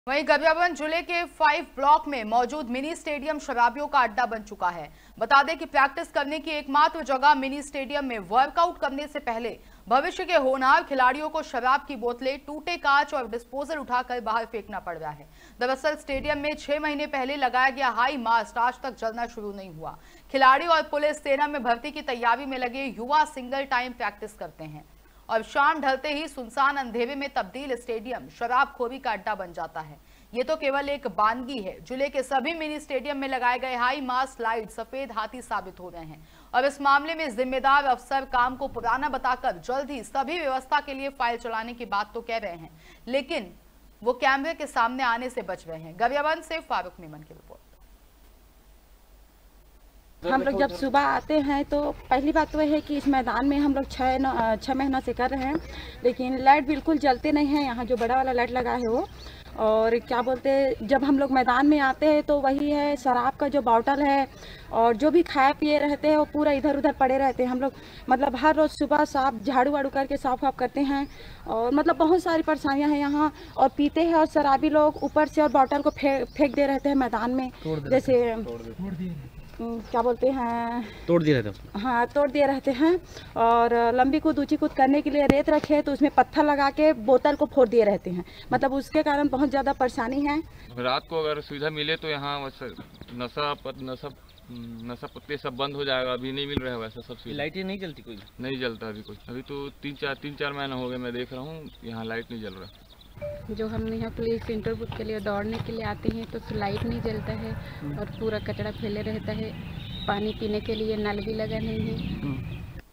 वहीं गरियाबंद जिले के 5 ब्लॉक में मौजूद मिनी स्टेडियम शराबियों का अड्डा बन चुका है। बता दें कि प्रैक्टिस करने की एकमात्र जगह मिनी स्टेडियम में वर्कआउट करने से पहले भविष्य के होनहार खिलाड़ियों को शराब की बोतलें, टूटे कांच और डिस्पोजल उठाकर बाहर फेंकना पड़ रहा है। दरअसल स्टेडियम में 6 महीने पहले लगाया गया हाई मास्ट आज तक जलना शुरू नहीं हुआ। खिलाड़ी और पुलिस सेना में भर्ती की तैयारी में लगे युवा सिंगल टाइम प्रैक्टिस करते हैं और शाम ढलते ही सुनसान अंधेरे में तब्दील स्टेडियम शराबखोरी का अड्डा बन जाता है। ये तो केवल एक बानगी है। जिले के सभी मिनी स्टेडियम में लगाए गए हाई मास्ट लाइट सफेद हाथी साबित हो रहे हैं और इस मामले में जिम्मेदार अफसर काम को पुराना बताकर जल्द ही सभी व्यवस्था के लिए फाइल चलाने की बात तो कह रहे हैं, लेकिन वो कैमरे के सामने आने से बच रहे हैं। गरियाबंद से फारूक मेमन की रिपोर्ट। हम लोग जब सुबह आते हैं तो पहली बात तो है कि इस मैदान में हम लोग 6 महीना से कर रहे हैं, लेकिन लाइट बिल्कुल जलते नहीं है। यहाँ जो बड़ा वाला लाइट लगा है वो, और क्या बोलते हैं, जब हम लोग मैदान में आते हैं तो वही है, शराब का जो बॉटल है और जो भी खाए पिए रहते हैं वो पूरा इधर उधर पड़े रहते हैं। हम लोग मतलब हर रोज़ सुबह साफ झाड़ू वाड़ू करके साफ वाफ करते हैं और मतलब बहुत सारी परेशानियां हैं यहाँ। और पीते हैं और शराबी लोग ऊपर से और बॉटल को फेंक दे रहते हैं मैदान में, जैसे क्या बोलते हैं, तोड़ दिए रहते हैं। हाँ, तोड़ दिए रहते हैं। और लंबी कूद ऊंची कूद करने के लिए रेत रखे तो उसमें पत्थर लगा के बोतल को फोड़ दिए रहते हैं। मतलब उसके कारण बहुत ज़्यादा परेशानी है। रात को अगर सुविधा मिले तो यहाँ नशा पत्ते सब बंद हो जाएगा। अभी नहीं मिल रहा है वैसा सब। लाइटें नहीं जलती, कोई नहीं जलता अभी कुछ। अभी तो तीन चार महीने हो गए मैं देख रहा हूँ यहाँ लाइट नहीं जल रहा। जो हम यहाँ पुलिस इंटरव्यू के लिए दौड़ने के लिए आते हैं तो लाइट नहीं जलता है और पूरा कचरा फैले रहता है। पानी पीने के लिए नल भी लगा नहीं है।